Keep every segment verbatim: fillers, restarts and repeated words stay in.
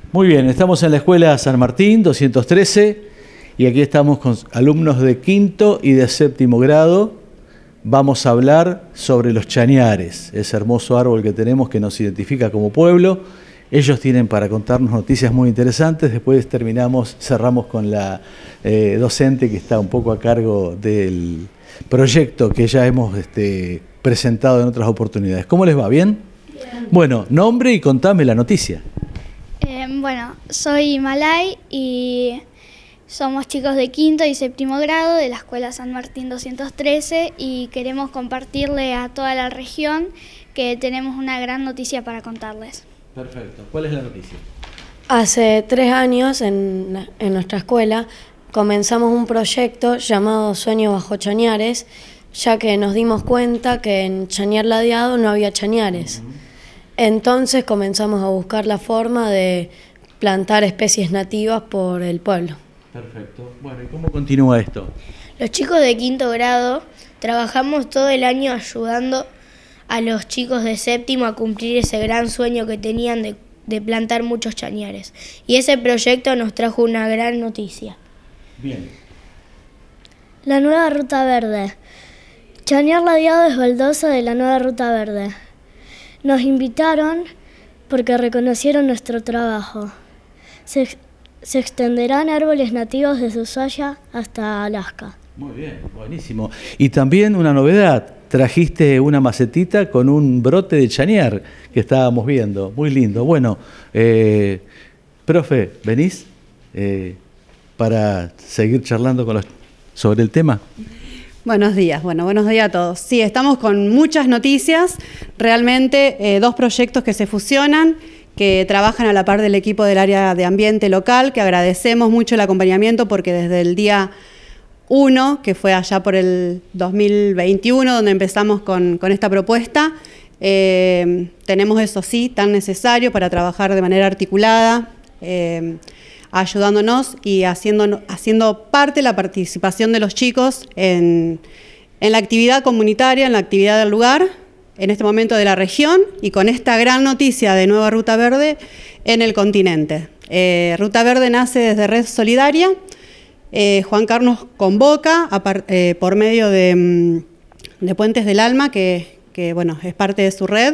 Muy bien, estamos en la Escuela San Martín doscientos trece y aquí estamos con alumnos de quinto y de séptimo grado. Vamos a hablar sobre los chañares, ese hermoso árbol que tenemos que nos identifica como pueblo. Ellos tienen para contarnos noticias muy interesantes. Después terminamos, cerramos con la eh, docente que está un poco a cargo del proyecto que ya hemos este, presentado en otras oportunidades. ¿Cómo les va? ¿Bien? Bien. Bueno, nombre y contame la noticia. Eh, bueno, soy Malay y somos chicos de quinto y séptimo grado de la Escuela San Martín doscientos trece y queremos compartirle a toda la región que tenemos una gran noticia para contarles. Perfecto. ¿Cuál es la noticia? Hace tres años en, en nuestra escuela comenzamos un proyecto llamado Sueño Bajo Chañares, ya que nos dimos cuenta que en Chañar Ladeado no había chañares. Uh-huh. Entonces comenzamos a buscar la forma de plantar especies nativas por el pueblo. Perfecto. Bueno, ¿y cómo continúa esto? Los chicos de quinto grado trabajamos todo el año ayudando a los chicos de séptimo a cumplir ese gran sueño que tenían de, de plantar muchos chañares. Y ese proyecto nos trajo una gran noticia. Bien. La nueva ruta verde. Chañar Ladeado es baldosa de la nueva ruta verde. Nos invitaron porque reconocieron nuestro trabajo. Se, se extenderán árboles nativos desde Ushuaia hasta Alaska. Muy bien, buenísimo. Y también una novedad, trajiste una macetita con un brote de chañar que estábamos viendo, muy lindo. Bueno, eh, profe, ¿venís eh, para seguir charlando con los, sobre el tema? Buenos días, bueno, buenos días a todos. Sí, estamos con muchas noticias, realmente eh, dos proyectos que se fusionan, que trabajan a la par del equipo del área de ambiente local, que agradecemos mucho el acompañamiento porque desde el día uno, que fue allá por el dos mil veintiuno, donde empezamos con, con esta propuesta, eh, tenemos eso sí tan necesario para trabajar de manera articulada, eh, ayudándonos y haciendo, haciendo parte de la participación de los chicos en, en la actividad comunitaria, en la actividad del lugar, en este momento de la región y con esta gran noticia de Nueva Ruta Verde en el continente. Eh, Ruta Verde nace desde Red Solidaria. Eh, Juan Carlos convoca a par, eh, por medio de, de Puentes del Alma, que, que bueno, es parte de su red,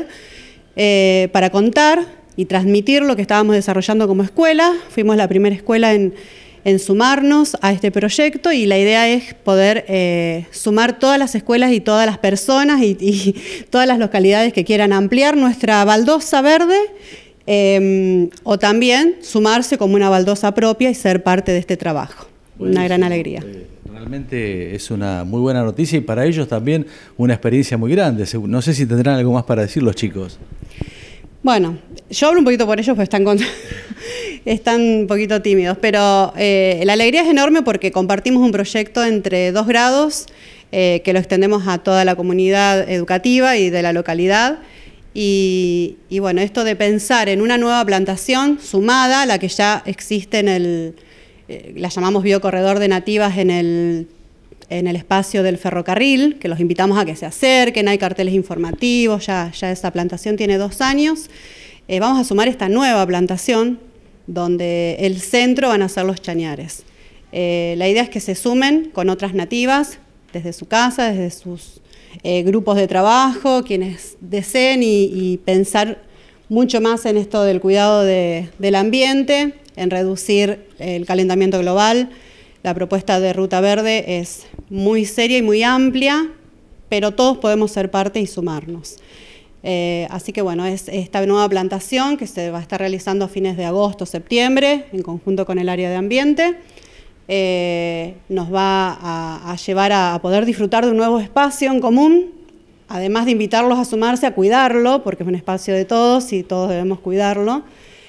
eh, para contar y transmitir lo que estábamos desarrollando como escuela. Fuimos la primera escuela en, en sumarnos a este proyecto y la idea es poder eh, sumar todas las escuelas y todas las personas y, y todas las localidades que quieran ampliar nuestra baldosa verde eh, o también sumarse como una baldosa propia y ser parte de este trabajo. Buenísimo. Una gran alegría. Eh, realmente es una muy buena noticia y para ellos también una experiencia muy grande. No sé si tendrán algo más para decir los chicos. Bueno, yo hablo un poquito por ellos porque están, con... están un poquito tímidos, pero eh, la alegría es enorme porque compartimos un proyecto entre dos grados eh, que lo extendemos a toda la comunidad educativa y de la localidad. Y, y bueno, esto de pensar en una nueva plantación sumada a la que ya existe en el, eh, la llamamos biocorredor de nativas en el, en el espacio del ferrocarril, que los invitamos a que se acerquen, hay carteles informativos, ya, ya esa plantación tiene dos años. Eh, vamos a sumar esta nueva plantación donde el centro van a ser los chañares. Eh, la idea es que se sumen con otras nativas desde su casa, desde sus eh, grupos de trabajo, quienes deseen y, y pensar mucho más en esto del cuidado de, del ambiente, en reducir el calentamiento global. La propuesta de Ruta Verde es muy seria y muy amplia, pero todos podemos ser parte y sumarnos. Eh, así que bueno, es esta nueva plantación que se va a estar realizando a fines de agosto, septiembre, en conjunto con el área de ambiente, eh, nos va a, a llevar a, a poder disfrutar de un nuevo espacio en común, además de invitarlos a sumarse, a cuidarlo, porque es un espacio de todos y todos debemos cuidarlo.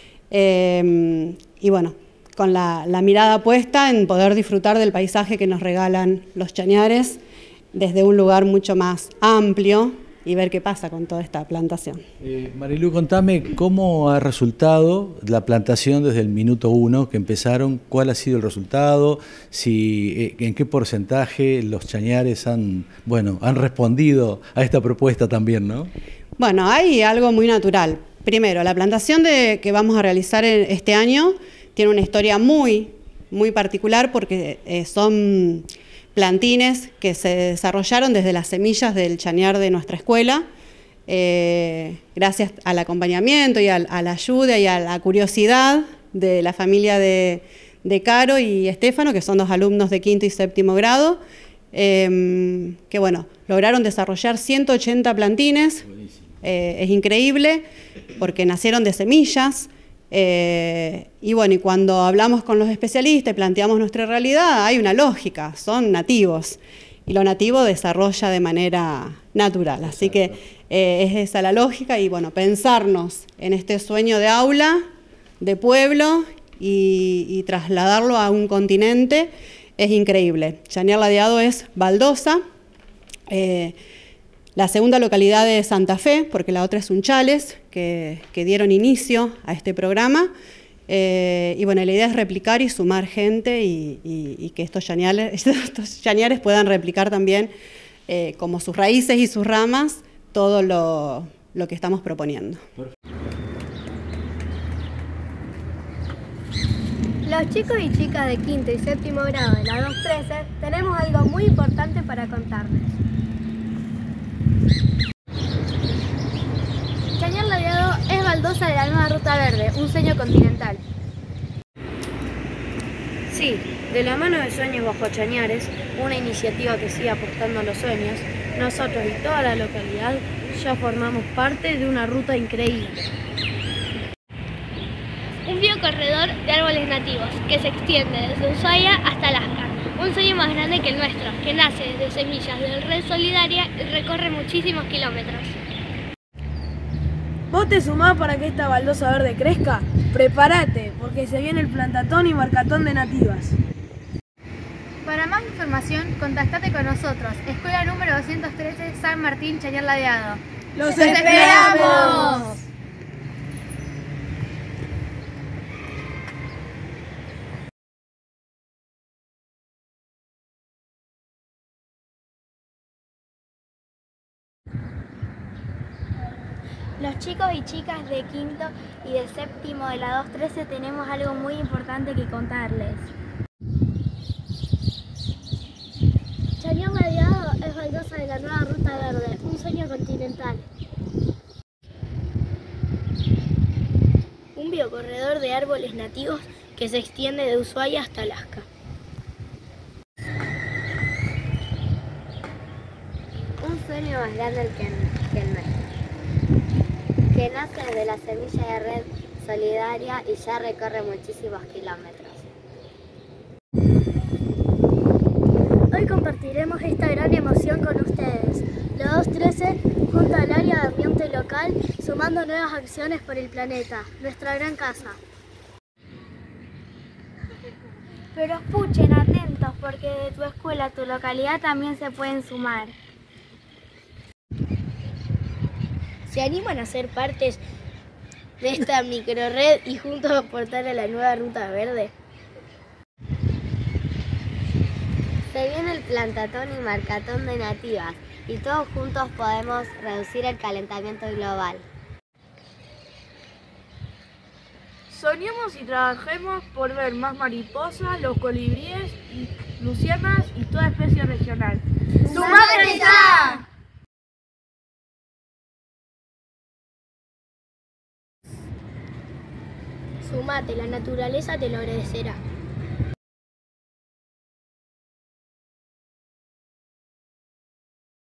Eh, y bueno, con la, la mirada puesta en poder disfrutar del paisaje que nos regalan los chañares desde un lugar mucho más amplio y ver qué pasa con toda esta plantación. Eh, Marilu, contame cómo ha resultado la plantación desde el minuto uno que empezaron, cuál ha sido el resultado, si, eh, en qué porcentaje los chañares han, bueno, han respondido a esta propuesta también, ¿no? Bueno, hay algo muy natural. primero, la plantación de, que vamos a realizar este año tiene una historia muy, muy particular porque eh, son plantines que se desarrollaron desde las semillas del chañar de nuestra escuela, eh, gracias al acompañamiento y a, a la ayuda y a la curiosidad de la familia de, de Caro y Estefano, que son dos alumnos de quinto y séptimo grado, eh, que bueno, lograron desarrollar ciento ochenta plantines. Eh, es increíble porque nacieron de semillas. Eh, y bueno, y cuando hablamos con los especialistas y planteamos nuestra realidad, hay una lógica, son nativos, y lo nativo desarrolla de manera natural, así que eh, es esa la lógica, y bueno, pensarnos en este sueño de aula, de pueblo, y, y trasladarlo a un continente es increíble. Chañar Ladeado es baldosa, eh, la segunda localidad es Santa Fe, porque la otra es Unchales, que, que dieron inicio a este programa. Eh, y bueno, la idea es replicar y sumar gente y, y, y que estos chañares, estos chañares puedan replicar también, eh, como sus raíces y sus ramas, todo lo, lo que estamos proponiendo. Los chicos y chicas de quinto y séptimo grado de la dos trece tenemos algo muy importante para contarles. Chañar Ladeado es baldosa de la nueva Ruta Verde, un sueño continental. Sí, de la mano de Sueños Bajo Chañares, una iniciativa que sigue apostando a los sueños, nosotros y toda la localidad ya formamos parte de una ruta increíble. Un biocorredor de árboles nativos que se extiende desde Ushuaia hasta Alaska. Un sueño más grande que el nuestro, que nace desde semillas de Red Solidaria y recorre muchísimos kilómetros. ¿Vos te sumás para que esta baldosa verde crezca? Prepárate, porque se viene el plantatón y marcatón de nativas. Para más información, contactate con nosotros, Escuela número doscientos trece, San Martín, Chañar Ladeado. ¡Los esperamos! Los chicos y chicas de quinto y de séptimo de la dos trece tenemos algo muy importante que contarles. Chañar Ladeado es baldosa de la nueva Ruta Verde, un sueño continental. Un biocorredor de árboles nativos que se extiende de Ushuaia hasta Alaska. Un sueño más grande que el, que el nuestro, que nace desde la semilla de Red Solidaria y ya recorre muchísimos kilómetros. Hoy compartiremos esta gran emoción con ustedes. La dos trece, junto al área de ambiente local, sumando nuevas acciones por el planeta, nuestra gran casa. Pero escuchen atentos, porque de tu escuela, tu localidad también se pueden sumar. ¿Se animan a ser partes de esta microred y juntos aportar a la nueva Ruta Verde? Se viene el plantatón y marcatón de nativas y todos juntos podemos reducir el calentamiento global. Soñemos y trabajemos por ver más mariposas, los colibríes, y luciernas y toda especie regional. ¡Sumate ya! Sumate, la naturaleza te lo agradecerá.